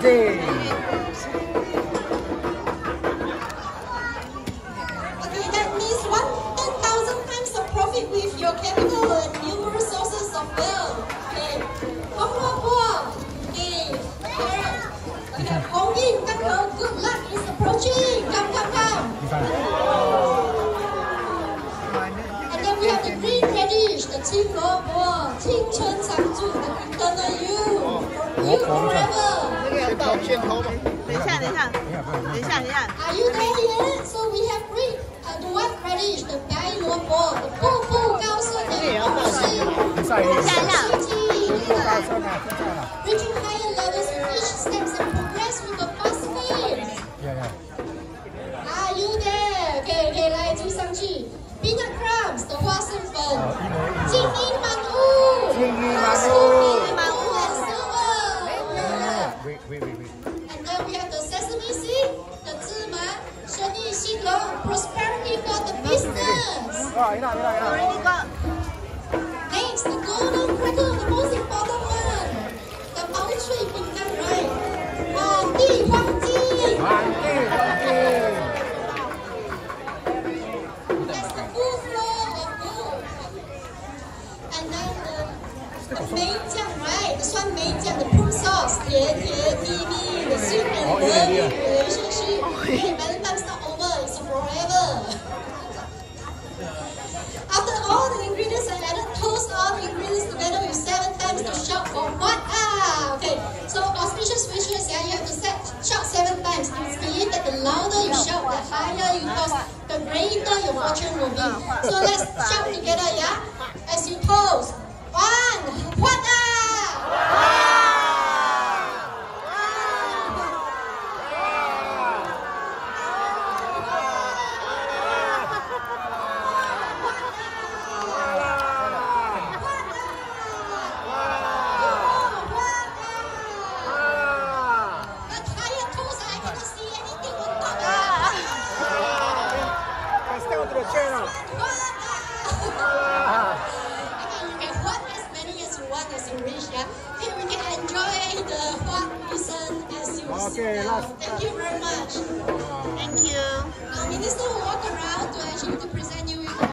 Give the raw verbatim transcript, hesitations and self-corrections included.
Okay. Okay, that means one ten thousand times of profit with your capital and numerous sources of wealth. Okay. One more more. Okay. Okay. Hong Yin, good luck is approaching. Come, come, come. And then we have the green radish, the Qing Lo Bo, Qing Chen Chang Zhu, the eternal you, you forever. 等一下，等一下，等一下，等一下。 Are you there yet? So we have green, uh, the white radish, the Gai Lo Bo, the 富富高盛的股市，reaching higher levels with each steps and progress with a fast pace. Are you there? Okay, okay, 来就上去。Peanut crumbs, the 花生粉，精英满屋，精英满屋，满屋很适合。 Wait, wait, wait, wait. And then we have the sesame seed, the 芝麻，生意兴隆 prosperity for the business. Next, the golden cracker, the most important one, the 毛脆饼干 right? 满地黄金。 满地黄金。 That's the full flow of gold. And then the, the 梅酱 right? The 酸梅酱 the prune sauce, 甜甜蜜蜜 the sweet and lovely relationship. Okay, Valentine's not over, it's forever. After all the ingredients are added, toast all the ingredients together with seven times to shout for what? Ah, okay. So auspicious wishes, yeah, you have to set, shout seven times. It's believed that the louder you shout, the higher you toast, the greater your fortune will be. So let's shout together, yeah? As you toast. One, what? Ah! Okay, last. Thank you very much. Thank you. Uh, Minister